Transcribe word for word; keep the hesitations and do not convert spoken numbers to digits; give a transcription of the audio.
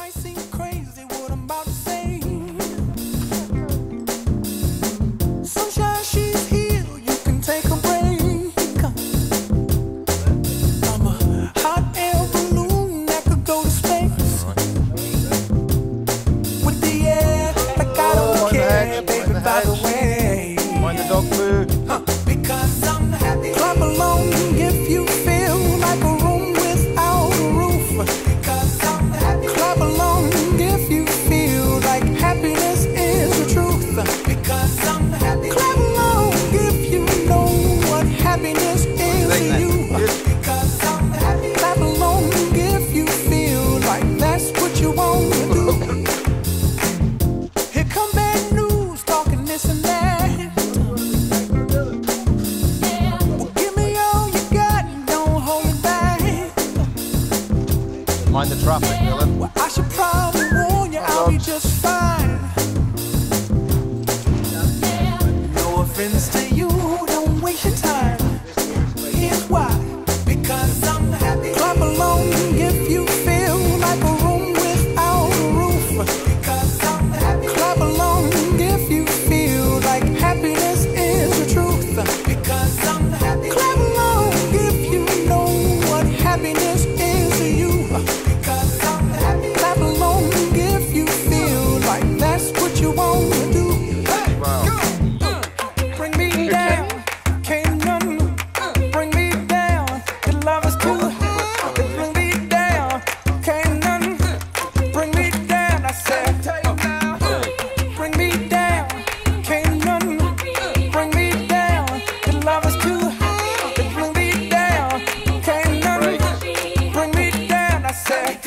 might seem crazy what I'm about to say. Sunshine, she's here, you can take a break. I'm a hot air balloon that could go to space. With the air, like I don't care, baby, by the way. Mind the dog food. Huh, because I'm happy. Clap along if you feel like a room without a roof. Because I'm happy. Clap along if you feel like happiness is the truth. Because I'm happy. Clap along if you know what happiness is to you. Because I'm happy. Clap along if you feel like that's what you want to do. Here come bad news talking this and that. Mind the traffic, Dylan. Well, I should probably warn you, I'll be just fine. No offense to you, don't waste your time. Here's why. Because I'm happy. Clap along if you feel like a room without a roof. Because I'm happy. Clap along if you feel like happiness is the truth. Because I'm happy. Clap along if you know what happiness is to you. Because I'm happy. Clap along if you feel like that's what you want to do. Hey, Wow. bring me down, can't none bring me down. Your love is too hot, bring me down, can't none bring me down. I said, bring me down, can't none bring me down. Your love is too hot, bring me down, can't none bring me down. I said.